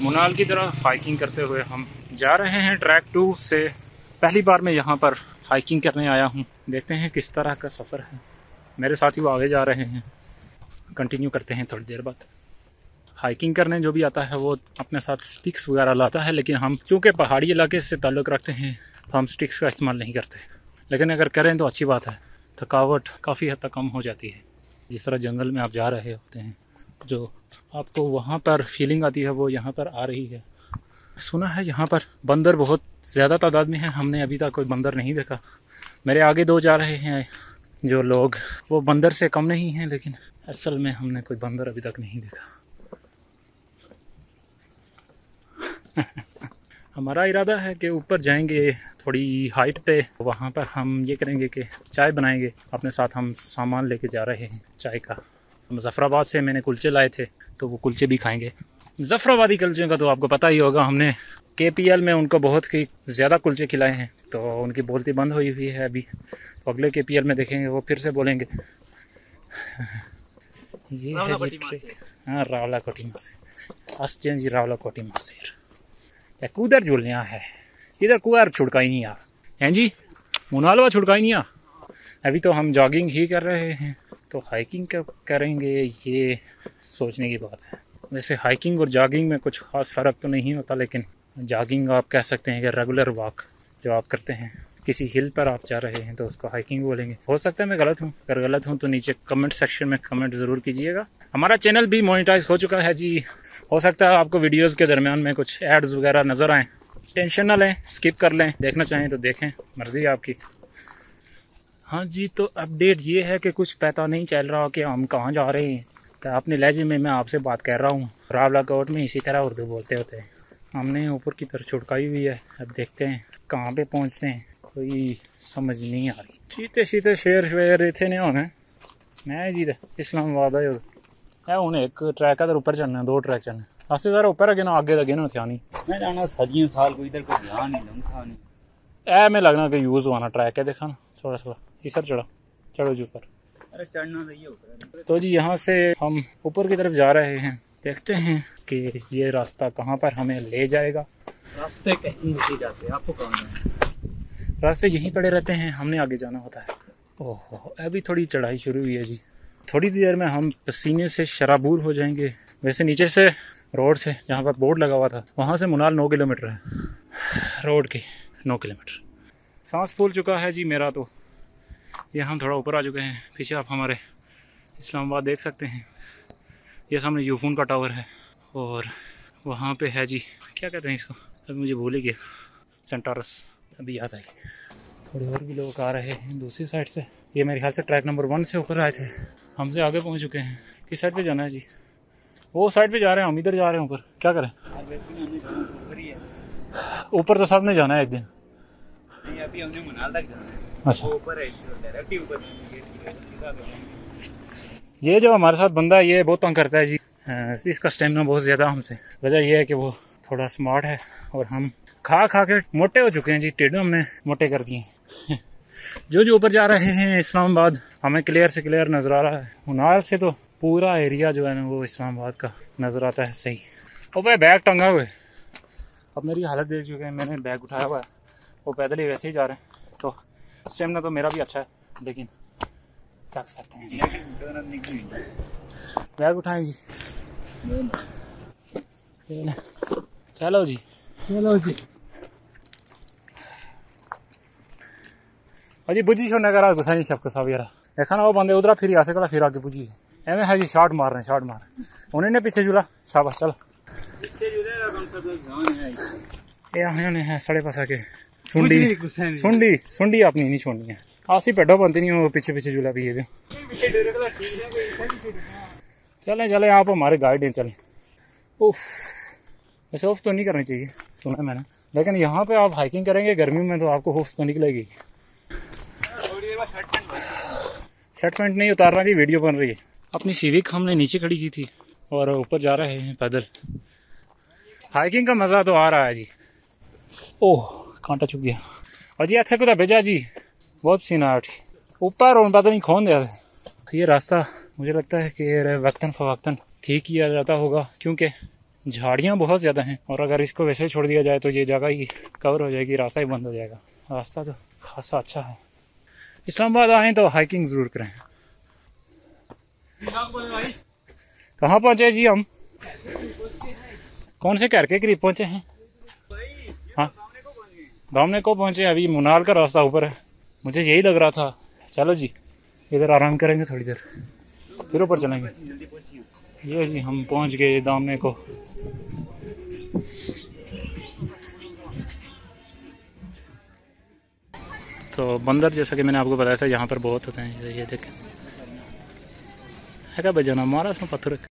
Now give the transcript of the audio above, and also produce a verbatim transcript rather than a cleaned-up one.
मुनाल की तरफ हाइकिंग करते हुए हम जा रहे हैं ट्रैक टू से। पहली बार मैं यहाँ पर हाइकिंग करने आया हूँ, देखते हैं किस तरह का सफ़र है। मेरे साथी वो आगे जा रहे हैं, कंटिन्यू करते हैं थोड़ी देर बाद। हाइकिंग करने जो भी आता है वो अपने साथ स्टिक्स वगैरह लाता है, लेकिन हम चूँकि पहाड़ी इलाके से ताल्लुक़ रखते हैं तो हम स्टिक्स का इस्तेमाल नहीं करते, लेकिन अगर करें तो अच्छी बात है। थकावट काफ़ी हद तक कम हो जाती है। जिस तरह जंगल में आप जा रहे होते हैं, जो आपको वहाँ पर फीलिंग आती है वो यहाँ पर आ रही है। सुना है यहाँ पर बंदर बहुत ज़्यादा तादाद में है, हमने अभी तक कोई बंदर नहीं देखा। मेरे आगे दो जा रहे हैं जो लोग, वो बंदर से कम नहीं हैं, लेकिन असल में हमने कोई बंदर अभी तक नहीं देखा। हमारा इरादा है कि ऊपर जाएंगे थोड़ी हाइट पे, वहाँ पर हम ये करेंगे कि चाय बनाएंगे। अपने साथ हम सामान लेके जा रहे हैं चाय का। मुज़फ़्फ़राबाद से मैंने कुलचे लाए थे तो वो कुलचे भी खाएंगे। मुज़फ़्फ़राबादी कुलचे का तो आपको पता ही होगा, हमने के पी एल में उनको बहुत ही ज़्यादा कुलचे खिलाए हैं, तो उनकी बोलती बंद हुई हुई है अभी। तो अगले के पी एल में देखेंगे वो फिर से बोलेंगे। ये है जी ट्रिक। हाँ, रावला कोटी मासेर अस्टें जी, रावला कोटी मासेर कूदर जुलना है इधर, कुआर छुड़का ही नहीं आ हैं जी, मुनालवा छुड़का ही नहीं आ। अभी तो हम जॉगिंग ही कर रहे हैं, तो हाइकिंग कब करेंगे ये सोचने की बात है। वैसे हाइकिंग और जॉगिंग में कुछ ख़ास फ़र्क तो नहीं होता, लेकिन जॉगिंग आप कह सकते हैं कि रेगुलर वॉक जो आप करते हैं। किसी हिल पर आप जा रहे हैं तो उसको हाइकिंग बोलेंगे। हो सकता है मैं गलत हूँ, अगर गलत हूँ तो नीचे कमेंट सेक्शन में कमेंट ज़रूर कीजिएगा। हमारा चैनल भी मोनेटाइज हो चुका है जी। हो सकता है आपको वीडियोज़ के दरमियान में कुछ एड्स वगैरह नज़र आएँ, टेंशन ना लें, स्किप कर लें, देखना चाहें तो देखें, मर्ज़ी है आपकी। हाँ जी, तो अपडेट ये है कि कुछ पता नहीं चल रहा कि हम कहाँ जा रहे हैं। तो अपने लहजे में मैं आपसे बात कर रहा हूँ। रावला कोट में इसी तरह उर्दू बोलते होते हैं। हमने ऊपर की तरफ छुड़काई हुई है, अब देखते हैं कहाँ पे पहुँचते हैं, कोई समझ नहीं आ रही। शीते शीते शेर वेर इतने नहीं होने मैं जी इस्लामाबाद है है हूँ एक ट्रैक है, ऊपर चलना, दो ट्रैक चलने अस्से सारा ऊपर अगे ना आगे लगे ना थे नहीं मैं जाना सदियों साल कोई इधर कोई ध्यान नहीं लम्हा नहीं ऐ में लगना कि यूज़ हुआ ना ट्रैक है। देखा ना थोड़ा थोड़ा इस सर चढ़ा चढ़ो जी ऊपर। अरे चढ़ना सही है ऊपर। तो जी यहाँ से हम ऊपर की तरफ जा रहे हैं, देखते हैं कि ये रास्ता कहाँ पर हमें ले जाएगा। रास्ते कहीं नहीं जाते, आपको कहाँ जाना? रास्ते यहीं पड़े रहते हैं, हमने आगे जाना होता है। ओहो, अभी थोड़ी चढ़ाई शुरू हुई है जी। थोड़ी देर में हम पसीने से शराबूर हो जाएंगे। वैसे नीचे से रोड से जहाँ पर बोर्ड लगा हुआ था वहाँ से मुनाल नौ किलोमीटर है, रोड की नौ किलोमीटर। सांस फूल चुका है जी मेरा। तो ये हम थोड़ा ऊपर आ चुके हैं। पीछे आप हमारे इस्लामाबाद देख सकते हैं। ये सामने यूफोन का टावर है और वहाँ पे है जी, क्या कहते हैं इसको, अभी मुझे भूल ही गया, सेंटारस अभी याद आई। थोड़े और भी लोग आ रहे हैं दूसरी साइड से। ये मेरे ख्याल से ट्रैक नंबर वन से ऊपर आए थे, हमसे आगे पहुँच चुके हैं। किस साइड पे जाना है जी? वो साइड पे जा रहे हैं, हम इधर जा रहे हैं ऊपर। क्या करें, ऊपर तो सब ने जाना है एक दिन। नहीं, अभी हमने मुनाल तक जाना है। अच्छा, ऊपर है, डायरेक्ट ही ऊपर सीधा। ये जो हमारे साथ बंदा है ये बहुत तंग करता है जी। इसका स्टेमिना बहुत ज़्यादा हमसे। वजह यह है कि वो थोड़ा स्मार्ट है और हम खा खा के मोटे हो चुके हैं जी। टेढ़े हमने मोटे कर दिए। जो जो ऊपर जा रहे हैं इस्लामाबाद हमें क्लियर से क्लियर नज़र आ रहा है। मुनाल से तो पूरा एरिया जो है ना वो इस्लामाबाद का नज़र आता है सही। और भाई बैग टंगा हुए, अब मेरी हालत देख चुके हैं। मैंने बैग उठाया हुआ है, वो पैदल ही वैसे ही जा रहे हैं। तो स्टेमिना तो मेरा भी अच्छा है, लेकिन क्या कर सकते हैं। बैग उठाएं जी, चलो जी चलो जी। अजी बुझी छोड़ने का गुस्सा नहीं सबको सब यार। देखा ना वो बंदे उधर फिर आसे कला फिर आगे बुझी एवं है जी। शॉट मार रहे हैं, शॉट मार रहे हैं। उन्होंने पीछे झूला, शाबाश चलो। ये है साढ़े पास आके सुंडी सुंडी सुंडी अपनी नहीं छोड़नी है। आसी पेडो बनती नहीं हो, पीछे पीछे झूला पिए थे। चलें चलें, आप हमारे गाइड हैं, चलें। उफ, वैसे ऑफ तो नहीं करनी चाहिए सुना मैंने, लेकिन यहाँ पे आप हाइकिंग करेंगे गर्मी में तो आपको ऑफ तो निकलेगी। शर्ट पैंट नहीं उतारना जी, वीडियो बन रही है। अपनी सिविक हमने नीचे खड़ी की थी और ऊपर जा रहे हैं पैदल। हाइकिंग का मज़ा तो आ रहा है जी। ओह, कांटा चुप गया। और जी ऐसे कुछ भेजा जी, बहुत सीना ऊपर और पता नहीं खोन दिया। ये रास्ता मुझे लगता है कि वक्तन फ़वक्तन ठीक किया जाता होगा, क्योंकि झाड़ियाँ बहुत ज़्यादा हैं, और अगर इसको वैसे छोड़ दिया जाए तो ये जगह ही कवर हो जाएगी, रास्ता ही बंद हो जाएगा। रास्ता तो खासा अच्छा है। इस्लामाबाद आएँ तो हाइकिंग ज़रूर करें। कहाँ पहुँचे जी हम? कौन से घर के करीब पहुँचे हैं? हाँ, दामने को पहुँचे। अभी मुनाल का रास्ता ऊपर है, मुझे यही लग रहा था। चलो जी, इधर आराम करेंगे थोड़ी देर, फिर ऊपर चलेंगे। ये जी हम पहुँच गए दामने को। तो बंदर जैसा कि मैंने आपको बताया था यहाँ पर बहुत होते हैं। ये देखें है क्या बजाना, मारा उसमें पत्थर।